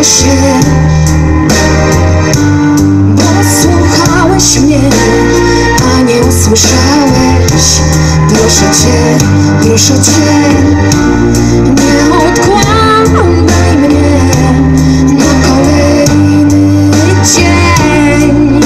się, bo słuchałeś mnie, a nie usłyszałeś. Proszę Cię, nie odkładaj mnie na kolejny dzień.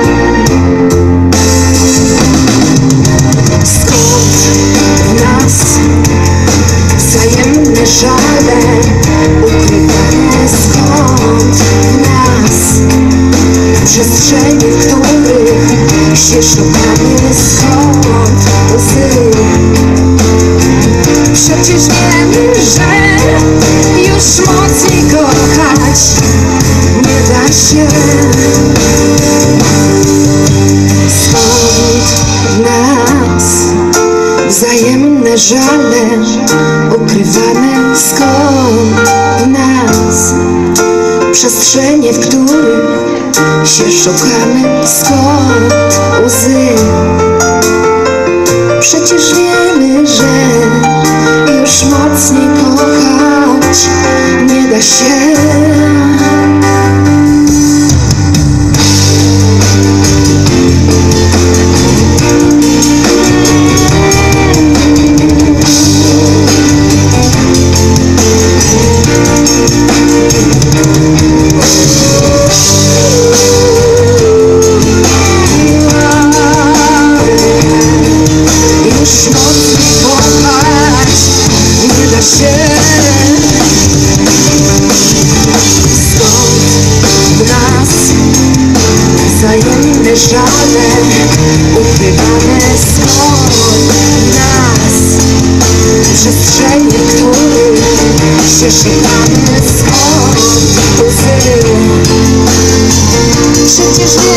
Skąd w nas wzajemne żale ukrywane? Skąd w nas przestrzenie, w których się szukamy? Skąd łzy? Przecież wiemy, że już mocniej kochać nie da się. Skąd w nas wzajemne żale ukrywane? Skąd w nas przestrzenie, w których się szukamy? Skąd łzy? Przecież wiemy, że już mocniej kochać nie da się. Wzajemne żale ukrywane? Skąd w nas przestrzenie, w których się szukamy? Skąd łzy? Przecież nie